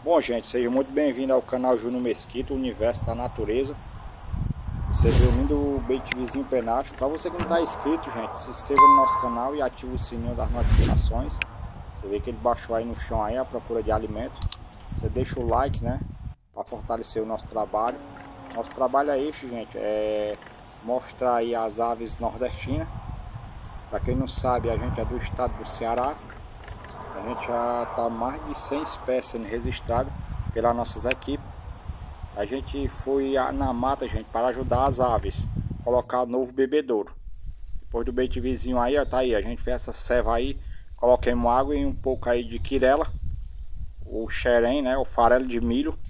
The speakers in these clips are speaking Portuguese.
Bom, gente, seja muito bem-vindo ao canal Júnior Mesquita, o universo da natureza. Você viu o lindo baitvizinho penacho. Para você que não está inscrito, gente, se inscreva no nosso canal e ative o sininho das notificações. Você vê que ele baixou aí no chão aí à procura de alimento. Você deixa o like, né, para fortalecer o nosso trabalho. Nosso trabalho é este, gente, é mostrar aí as aves nordestinas. Para quem não sabe, a gente é do estado do Ceará. A gente já está mais de 100 espécies registradas pelas nossas equipes. A gente foi na mata, gente, para ajudar as aves, colocar novo bebedouro. Depois do baitvizinho aí, ó, tá aí, a gente fez essa ceva aí, coloquemos água e um pouco aí de quirela, o xerém, né, o farelo de milho.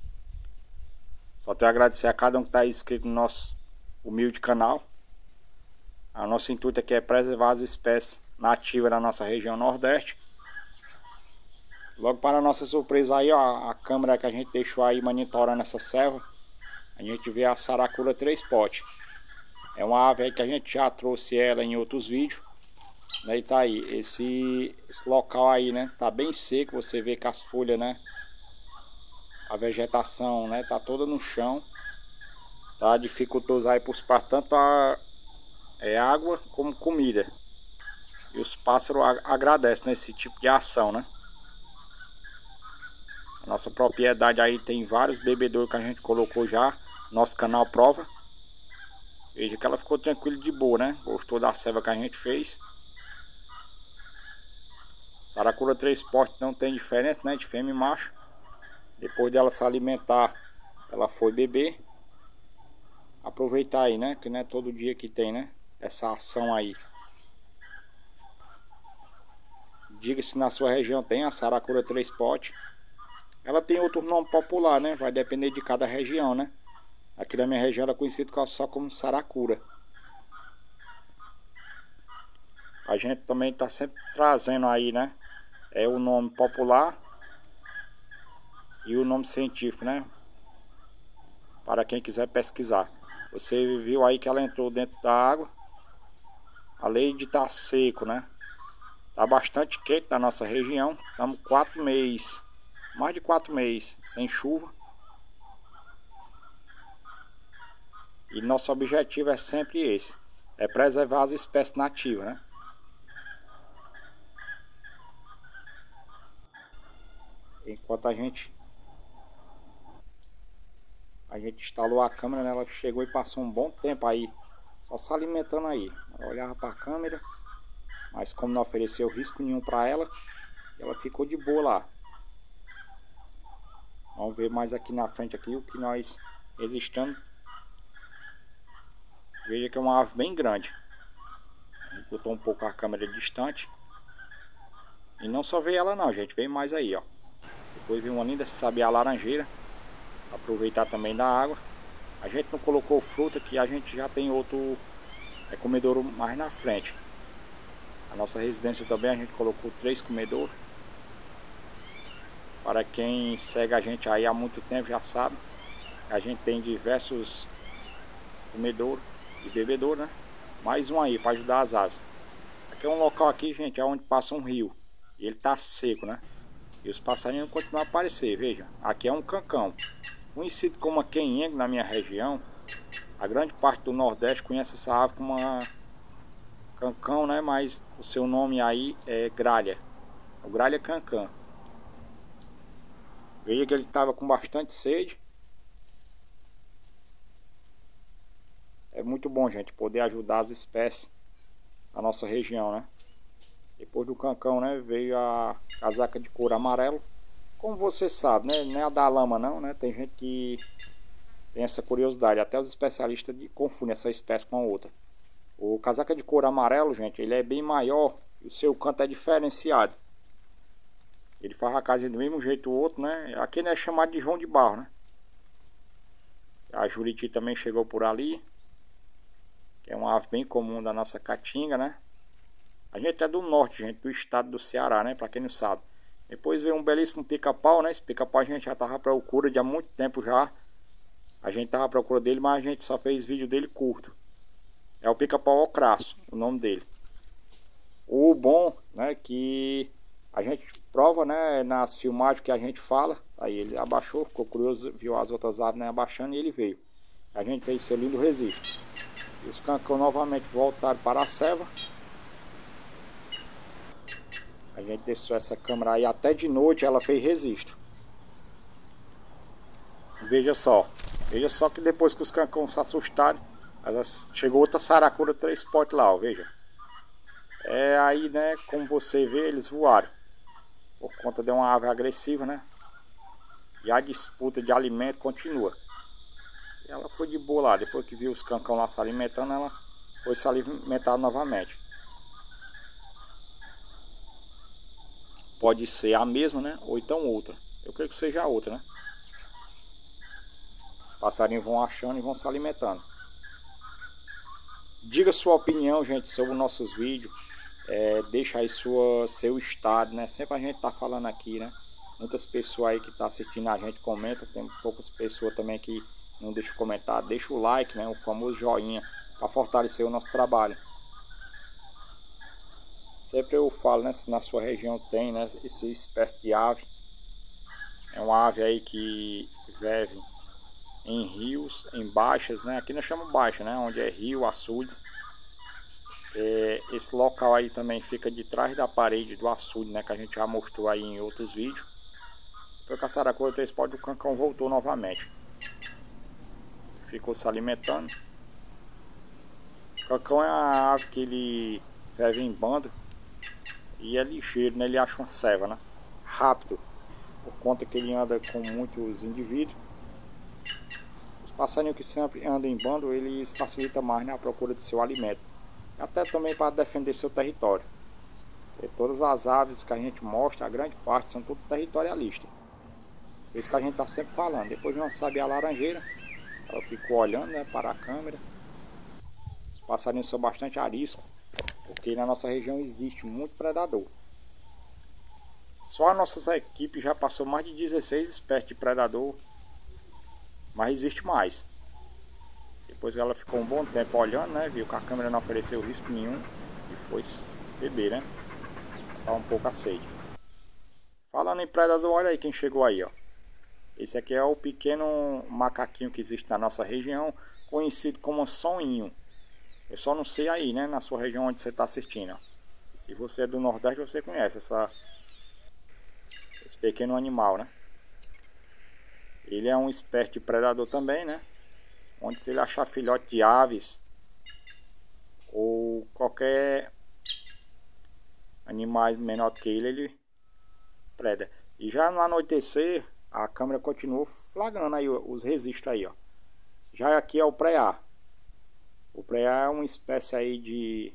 Só tenho a agradecer a cada um que está inscrito no nosso humilde canal. A nosso intuito aqui é preservar as espécies nativas da nossa região Nordeste. Logo para a nossa surpresa aí, ó, a câmera que a gente deixou aí monitorando essa selva, a gente vê a saracura três potes. É uma ave aí que a gente já trouxe ela em outros vídeos, né? E tá aí, esse local aí, né, tá bem seco, você vê que as folhas, né, a vegetação, né, tá toda no chão. Tá dificultoso aí para os pássaros, tanto água como comida. E os pássaros agradecem nesse tipo de ação, né? A nossa propriedade aí tem vários bebedouros que a gente colocou já. Nosso canal prova. Veja que ela ficou tranquila de boa, né? Gostou da ceva que a gente fez. Saracura três portes não tem diferença, né? De fêmea e macho. Depois dela se alimentar, ela foi beber. Aproveitar aí, né? Que não é todo dia que tem, né, essa ação aí. Diga se na sua região tem a saracura três potes. Ela tem outro nome popular, né? Vai depender de cada região, né? Aqui na minha região ela é conhecida só como saracura. A gente também está sempre trazendo aí, né, o nome popular e o nome científico, né, para quem quiser pesquisar. Você viu aí que ela entrou dentro da água. Além de estar seco, né, tá bastante quente na nossa região. Estamos 4 meses, mais de 4 meses sem chuva. E nosso objetivo é sempre esse, é preservar as espécies nativas, né? Enquanto a gente instalou a câmera, né, ela chegou e passou um bom tempo aí só se alimentando aí. Ela olhava para a câmera, mas como não ofereceu risco nenhum para ela, ela ficou de boa lá. Vamos ver mais aqui na frente aqui o que nós resistamos. Veja que é uma ave bem grande. A gente botou um pouco a câmera distante. E não só veio ela não, gente, veio mais aí, ó. Depois veio uma linda sabiá laranjeira. Aproveitar também da água. A gente não colocou fruta, que a gente já tem outro comedouro mais na frente. A nossa residência também a gente colocou 3 comedouros. Para quem segue a gente aí há muito tempo já sabe, a gente tem diversos comedouros e bebedouro, né? Mais um aí para ajudar as aves. Aqui é um local aqui, gente, é onde passa um rio. E ele tá seco, né? E os passarinhos continuam a aparecer, veja. Aqui é um cancão. Conhecido como a quenhengue na minha região. A grande parte do Nordeste conhece essa ave como uma cancão, né? Mas o seu nome aí é gralha. O gralha cancã. Veja que ele estava com bastante sede. É muito bom, gente, poder ajudar as espécies da nossa região, né? Depois do cancão, né, veio a casaca de couro amarelo. Como você sabe, né, não é a da lama não, né? Tem gente que tem essa curiosidade. Até os especialistas confundem essa espécie com a outra. O casaca de couro amarelo, gente, ele é bem maior e o seu canto é diferenciado. Ele faz a casinha do mesmo jeito o outro, né? Aqui é chamado de João de Barro, né? A juriti também chegou por ali, que é uma ave bem comum da nossa caatinga, né? A gente é do norte, gente, do estado do Ceará, né? Para quem não sabe. Depois veio um belíssimo pica-pau, né? Esse pica-pau a gente já tava à procura de há muito tempo já. A gente tava à procura dele, mas a gente só fez vídeo dele curto. É o pica-pau ocraço, o nome dele. O bom, né, que A gente prova, né, nas filmagens que a gente fala. Aí ele abaixou, ficou curioso, viu as outras aves, né, abaixando, e ele veio. A gente fez esse lindo registro. E os cancão novamente voltaram para a selva. A gente desceu essa câmera aí até de noite, ela fez registro. Veja só que depois que os cancão se assustaram, chegou outra saracura 3 potes lá, ó, veja. Aí, né, como você vê, eles voaram. Por conta de uma ave agressiva, né? E a disputa de alimento continua. E ela foi de boa lá, depois que viu os cancão lá se alimentando, ela foi se alimentar novamente. Pode ser a mesma, né? Ou então outra. Eu creio que seja a outra, né? Os passarinhos vão achando e vão se alimentando. Diga sua opinião, gente, sobre os nossos vídeos. Deixa aí seu estado, né? Sempre a gente tá falando aqui, né? Muitas pessoas aí que tá assistindo a gente comenta. Tem poucas pessoas também que não deixam comentar. Deixa o like, né? O famoso joinha, para fortalecer o nosso trabalho. Sempre eu falo, né? Se na sua região tem, né, essa espécie de ave. É uma ave aí que vive em rios, em baixas, né? Aqui nós chamamos baixa, né? Onde é rio, açudes. Esse local aí também fica de trás da parede do açude, né? Que a gente já mostrou aí em outros vídeos. Foi com a saracura 3 potes, o cancão voltou novamente. Ficou se alimentando. O cancão é uma ave que ele vive em bando. E é ligeiro, né? Ele acha uma selva, né? Rápido. Por conta que ele anda com muitos indivíduos. Os passarinhos que sempre andam em bando, eles facilitam mais, né, a procura de seu alimento. Até também para defender seu território. Porque todas as aves que a gente mostra, a grande parte, são tudo territorialistas. Por isso que a gente está sempre falando. Depois não sabe a laranjeira. Ela ficou olhando, né, para a câmera. Os passarinhos são bastante ariscos. Porque na nossa região existe muito predador. Só a nossa equipe já passou mais de 16 espécies de predador. Mas existe mais. Depois ela ficou um bom tempo olhando, né? Viu que a câmera não ofereceu risco nenhum. E foi beber, né? Tá um pouco a sede. Falando em predador, olha aí quem chegou aí, ó. Esse aqui é o pequeno macaquinho que existe na nossa região, conhecido como sonhinho. Eu só não sei aí, né? Na sua região onde você está assistindo, ó. E se você é do Nordeste, você conhece esse pequeno animal, né? Ele é uma espécie de predador também, né? Onde se ele achar filhote de aves ou qualquer animal menor que ele preda. E já no anoitecer, a câmera continuou flagrando aí os registros aí, ó. Já aqui é o preá. O preá é uma espécie aí de...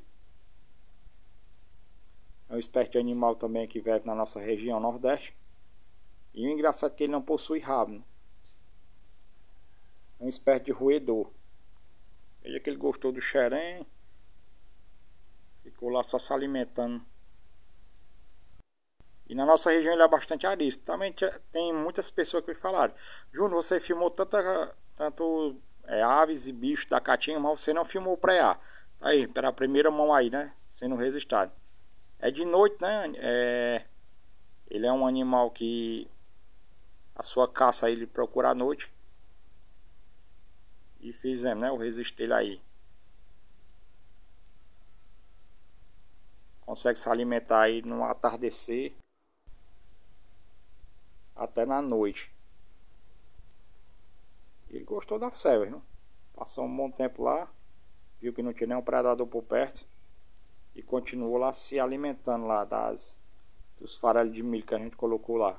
É uma espécie de animal também que vive na nossa região Nordeste. E o engraçado é que ele não possui rabo, né? É uma espécie de roedor. Veja que ele gostou do xerém. Ficou lá só se alimentando. E na nossa região ele é bastante arisco. Também tem muitas pessoas que falaram: Júnior, você filmou tanto aves e bichos da Caatinga, mas você não filmou o preá. Tá aí, pela primeira mão aí, né? Sendo registrado. É de noite, né? Ele é um animal que a sua caça ele procura à noite. E fizemos, né, o registro dele aí. Consegue se alimentar aí no atardecer até na noite. Ele gostou da selva, viu? Passou um bom tempo lá, viu que não tinha nenhum predador por perto e continuou lá se alimentando lá dos farelos de milho que a gente colocou lá.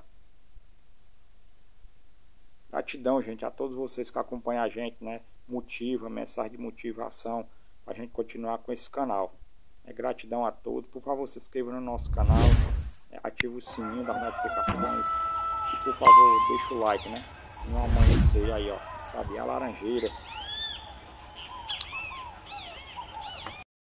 Gratidão, gente, a todos vocês que acompanham a gente, né? Motiva, mensagem de motivação para a gente continuar com esse canal. Gratidão a todos. Por favor, se inscreva no nosso canal, ative o sininho das notificações e por favor deixa o like, né? No amanhecer aí, ó, sabe, a laranjeira.